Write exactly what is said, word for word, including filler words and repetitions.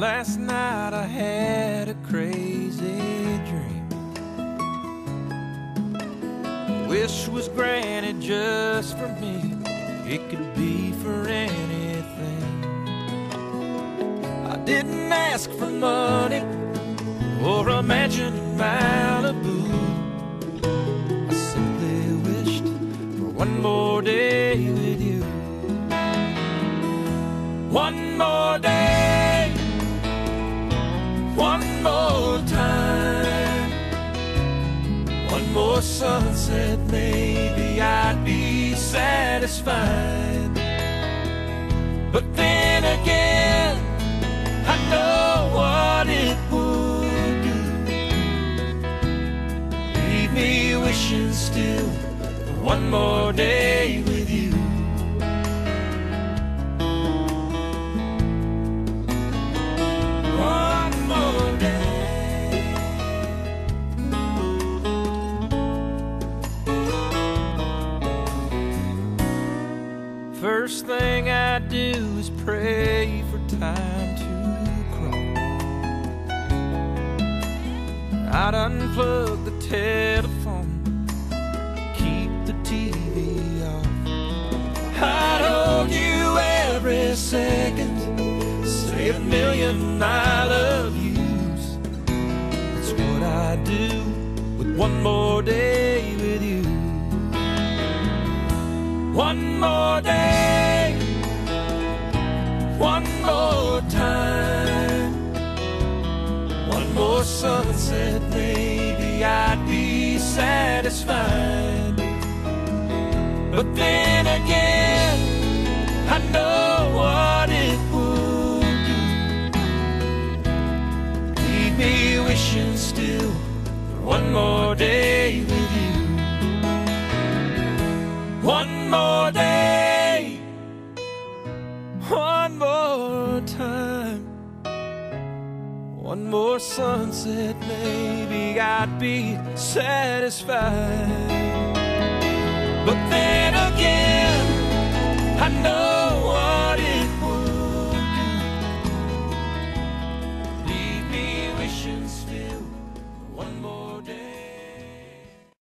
Last night I had a crazy dream. Wish was granted just for me. It could be for anything. I didn't ask for money or a mansion in Malibu. I simply wished for one more day with you. One more day, one more time, one more sunset, maybe I'd be satisfied. But then again, I know what it would do. Leave me wishing still for one more day with you. First thing I do is pray for time to crawl. I'd unplug the telephone, keep the T V off. I'd hold you every second, say a million I love yous. That's what I do with one more day with you. One more day, one more time, one more sunset, maybe I'd be satisfied. But then again, I know what it would do. Leave me wishing still for one more day with you. One more day, one more time, one more sunset, maybe I'd be satisfied. But then